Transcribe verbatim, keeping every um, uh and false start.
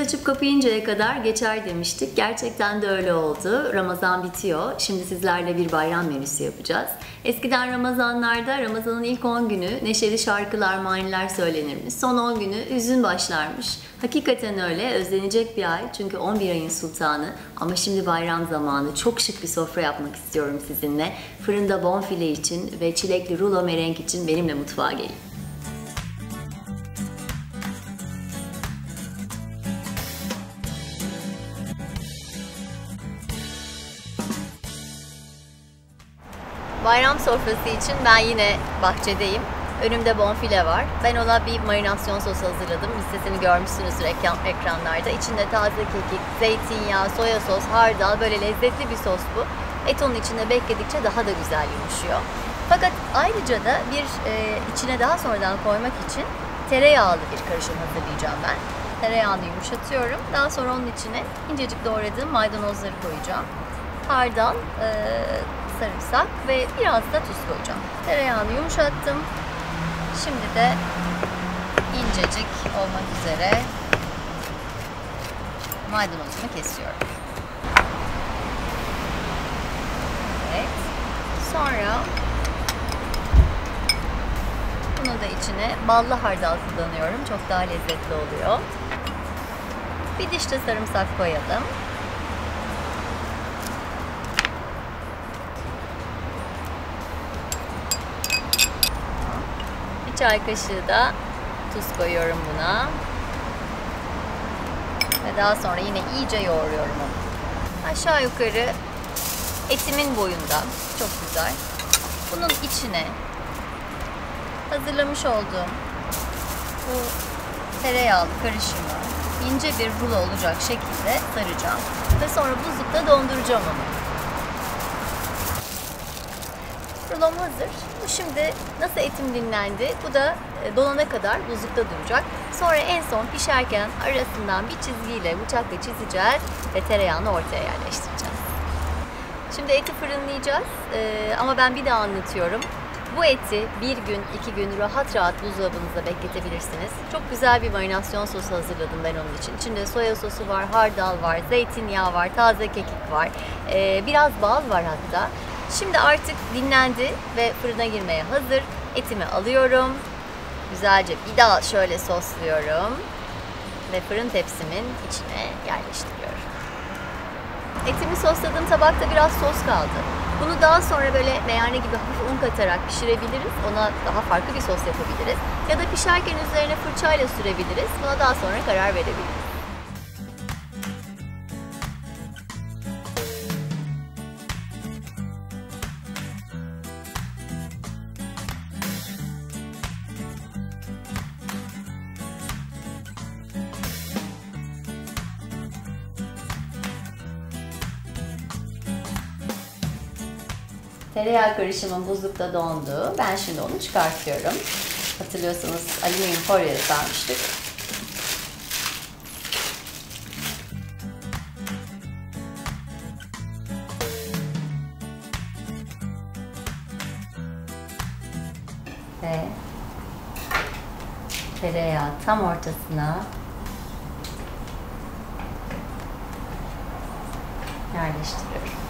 açıp kapayıncaya kadar geçer demiştik. Gerçekten de öyle oldu. Ramazan bitiyor. Şimdi sizlerle bir bayram menüsü yapacağız. Eskiden Ramazanlarda Ramazan'ın ilk on günü neşeli şarkılar, maniler söylenirmiş. Son on günü hüzün başlarmış. Hakikaten öyle. Özlenecek bir ay. Çünkü on bir ayın sultanı. Ama şimdi bayram zamanı. Çok şık bir sofra yapmak istiyorum sizinle. Fırında bonfile için ve çilekli rulo merenk için benimle mutfağa gelin. Bayram sofrası için ben yine bahçedeyim. Önümde bonfile var. Ben ona bir marinasyon sosu hazırladım. Listesini görmüşsünüzdür ekran, ekranlarda. İçinde taze kekik, zeytinyağı, soya sos, hardal, böyle lezzetli bir sos bu. Et onun içinde bekledikçe daha da güzel yumuşuyor. Fakat ayrıca da bir e, içine daha sonradan koymak için tereyağlı bir karışım hazırlayacağım ben. Tereyağını yumuşatıyorum. Daha sonra onun içine incecik doğradığım maydanozları koyacağım. Hardal, e, sarımsak ve biraz da tuz koyacağım. Tereyağını yumuşattım. Şimdi de incecik olmak üzere maydanozumu kesiyorum. Evet. Sonra bunu da içine ballı hardal kullanıyorum. Çok daha lezzetli oluyor. Bir diş de sarımsak koyalım. Bir çay kaşığı da tuz koyuyorum buna. Ve daha sonra yine iyice yoğuruyorum onu. Aşağı yukarı etimin boyunda. Çok güzel. Bunun içine hazırlamış olduğum bu tereyağlı karışımı ince bir rulo olacak şekilde saracağım. Ve sonra buzlukta donduracağım onu. Rulom hazır. Bu şimdi nasıl etim dinlendi? Bu da donana kadar buzlukta duracak. Sonra en son pişerken arasından bir çizgiyle bıçakla çizeceğiz ve tereyağını ortaya yerleştireceğiz. Şimdi eti fırınlayacağız ee, ama ben bir daha anlatıyorum. Bu eti bir gün, iki gün rahat rahat buzdolabınızda bekletebilirsiniz. Çok güzel bir marinasyon sosu hazırladım ben onun için. İçinde soya sosu var, hardal var, zeytinyağı var, taze kekik var, ee, biraz bal var hatta. Şimdi artık dinlendi ve fırına girmeye hazır. Etimi alıyorum. Güzelce bir daha şöyle sosluyorum. Ve fırın tepsimin içine yerleştiriyorum. Etimi sosladığım tabakta biraz sos kaldı. Bunu daha sonra böyle meyhane gibi hafif un katarak pişirebiliriz. Ona daha farklı bir sos yapabiliriz. Ya da pişerken üzerine fırçayla sürebiliriz. Buna daha sonra karar verebiliriz. Tereyağı karışımım buzlukta dondu. Ben şimdi onu çıkartıyorum. Hatırlıyorsanız alüminyum folyoya sarmıştık. Ve tereyağı tam ortasına yerleştiriyorum.